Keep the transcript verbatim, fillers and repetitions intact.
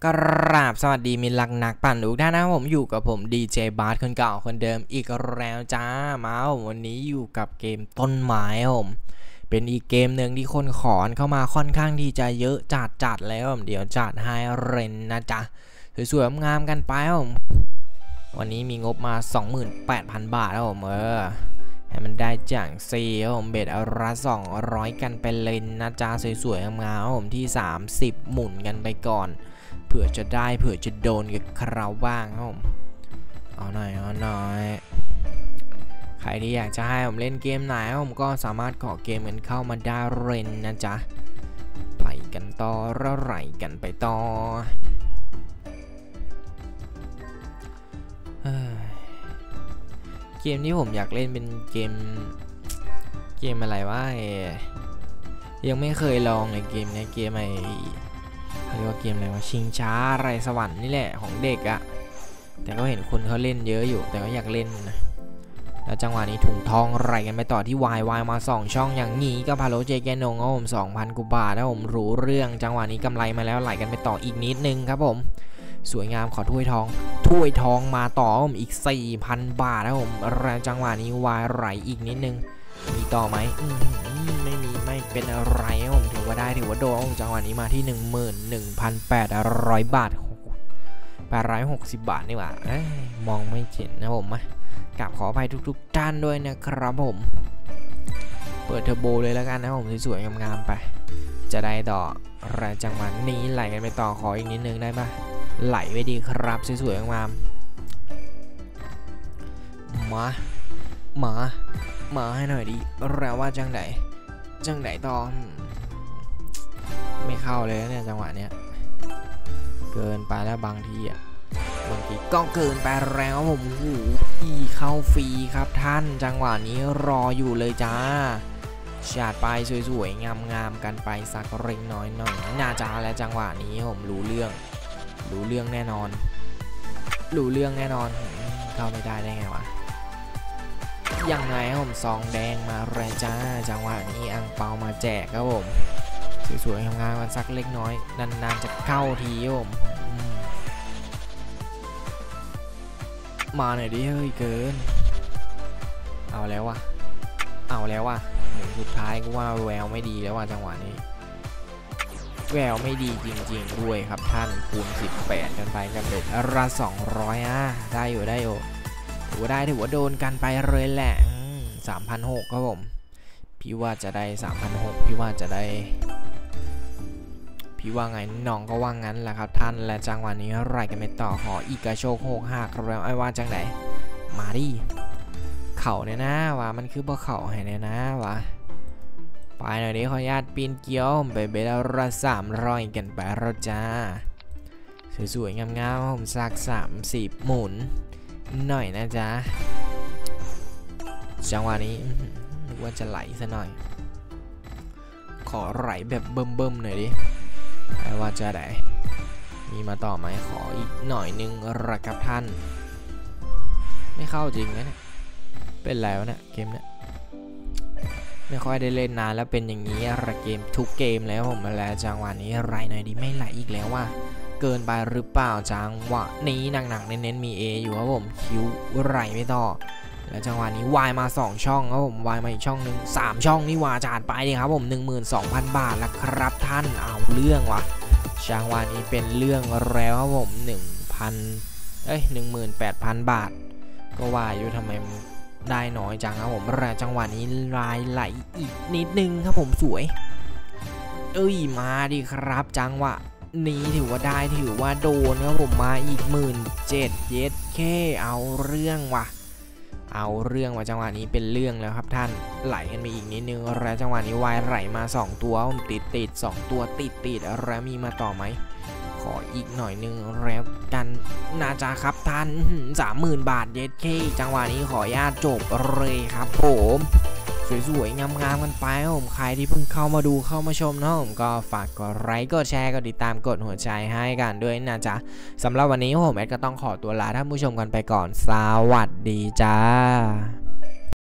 กราบสวัสดีมิลักนักปั่นทุกท่านนะผมอยู่กับผมดีเจบาร์คนเก่าคนเดิมอีกแล้วจ้ามาผมวันนี้อยู่กับเกมต้นไม้ผมเป็นอีกเกมหนึ่งที่คนขอนเข้ามาค่อนข้างที่จะเยอะจัดจัดแล้วผมเดี๋ยวจัดให้เรนนะจ๊ะสวยๆงามกันไปผมวันนี้มีงบมา สองหมื่นแปดพัน บาทแล้วผมเออให้มันได้จังซีผมเบ็ดเอาละสองร้อยกันไปเลยนะจ๊ะสวยๆงามๆผมที่สามสิบหมุนกันไปก่อนเผื่อจะได้เผื่อจะโดนกับคราวบ้างครับผมเอาหน่อยเอาหน่อยใครที่อยากจะให้ผมเล่นเกมไหนผมก็สามารถขอเกมกันเข้ามาได้เรนนะจ๊ะไปกันต่อแล้วไหลกันไปต่อเกมที่ผมอยากเล่นเป็นเกมเกมอะไรวะยังไม่เคยลองเลยเกมนี้เกมไอเรียกว่าเกมอะไรวะชิงช้าไรสวรรค์นี่แหละของเด็กอะแต่ก็เห็นคนเขาเล่นเยอะอยู่แต่ก็อยากเล่นนะแล้วจังหวะนี้ถุงทองไรกันไปต่อที่วายวายมาสองช่องอย่างงี้ก็พาโลเจแกนงครับผมสองพันกว่าบาทแล้วผมรู้เรื่องจังหวะนี้กำไรมาแล้วไหลกันไปต่ออีกนิดนึงครับผมสวยงามขอถ้วยทองถ้วยทองมาต่อผมอีก สี่พัน บาทแล้วผมแล้วจังหวะนี้วายไหลอีกนิดนึงมีต่อไหมไม่มีไม่เป็นอะไรผมถือว่าได้ถือว่าโดนจังหวะนี้มาที่ หนึ่งหมื่นหนึ่งพันแปดร้อย บาทแปดร้อยหกสิบบาทนี่หว่ามองไม่เห็นนะผมมากราบขออภัยทุกๆท่านด้วยนะครับผมเปิดเทอร์โบเลยแล้วกันนะผมสวยๆงามๆไปจะได้ต่อรายจังหวะนี้ไหลกันไปต่อขออีกนิดนึงได้ปะไหลไปดีครับสวยๆงามๆมามามาให้หน่อยดีแล้วว่าจังไหนจังไหนต่อไม่เข้าเลยเนี่ยจังหวะเนี้ยเกินไปแล้วบางทีอ่ะบางทีก็เกินไปแล้วผมโอ้โหที่เข้าฟรีครับท่านจังหวะนี้รออยู่เลยจ้าชาดไปสวยๆงามๆกันไปสักเล็กน้อยหน่อยน่าจะและจังหวะนี้ผมรู้เรื่องรู้เรื่องแน่นอนรู้เรื่องแน่นอนเข้าไม่ได้ได้ไงวะยังไงผมซองแดงมาแรงจ้าจังหวะนี้อังเปามาแจกครับผมสวยๆงามๆกันสักเล็กน้อยนานๆจะเข้าทีผมมาหน่อยดิเฮ้ยเกินเอาแล้ววะเอาแล้ววะหนึ่งสุดท้ายก็ว่าแววไม่ดีแล้วว่ะจังหวะนี้แววไม่ดีจริงๆด้วยครับท่านคูณสิบแปดกันไปกันเด็ดละสองร้อยอ่ะได้อยู่ได้อยู่ถือว่าได้ถือว่าโดนกันไปเลยแหละสามพันหกครับผมพี่ว่าจะได้สามพันหกพี่ว่าจะได้พี่ว่าไงน้องก็ว่างั้นแหละครับท่านและจังหวะนี้ไรกันไปต่อขออีกาโชคหกห้าครับไอ้ว่าจังไหนมาดิเข่าเนี่ยนะว่ามันคือบ่เข่าให้เนี่ยนะวะไปหน่อยดิขออนุญาตปีนเกี้ยวไปเบลละสามร้อยกันไปเราจ้าสวยๆงามๆผมสักสามสิบหมุนหน่อยนะจ๊ะจังหวะนี้นึกว่าจะไหลซะหน่อยขอไหลแบบเบิ่มๆหน่อยดิไอ้ว่าจะได้มีมาต่อไหมขออีกหน่อยนึงระกับท่านไม่เข้าจริงนะเนี่ยเป็นแล้วเนี่ยเกมเนี่ยไม่ค่อยได้เล่นนานแล้วเป็นอย่างนี้ระเกมทุกเกมแล้วผมมาแล้วจังหวะนี้ไหลหน่อยดิไม่ไหลอีกแล้วว่าเกินไปหรือเปล่าจังหวะนี้หนักๆเน้นๆมี A อยู่ครับผมคิวไหลไม่ต่อแล้วจังหวะนี้วายมาสองช่องครับผมวายมาอีกช่องหนึ่งสามช่องนี่วาจาดไปเลยครับผม หนึ่งหมื่นสองพัน บาทแล้วครับท่านเอาเรื่องวะจังหวะนี้เป็นเรื่องแล้วครับผม หนึ่งพัน เอ้ย หนึ่งหมื่นแปดพัน บาทก็ว่าอยู่ทำไมได้น้อยจังครับผมแต่จังหวะนี้ลายไหลอีกนิดนึงครับผมสวยเอ้ยมาดิครับจังหวะนี้ถือว่าได้ถือว่าโดนครับผมมาอีกหมื่นเจ็ดเย็ดแค่เอาเรื่องว่ะเอาเรื่องว่าจังหวะนี้เป็นเรื่องแล้วครับท่านไหลกันไปอีกนิดนึงแล้วจังหวะนี้วายไหลมาสองตัวผมติดติดสองตัวติดติดแล้วมีมาต่อไหมขออีกหน่อยนึงแล้วกันน่าจะครับท่านสามหมื่นบาทเย็ดเคจังหวะนี้ขออนุญาตจบเลยครับผมสวยๆงามๆกันไปผมใครที่เพิ่งเข้ามาดูเข้ามาชมนะผมก็ฝากกดไลค์กดแชร์กดติดตามกดหัวใจให้กันด้วยนะจ๊ะสำหรับวันนี้ผมแอดก็ต้องขอตัวลาท่านผู้ชมกันไปก่อนสวัสดีจ้า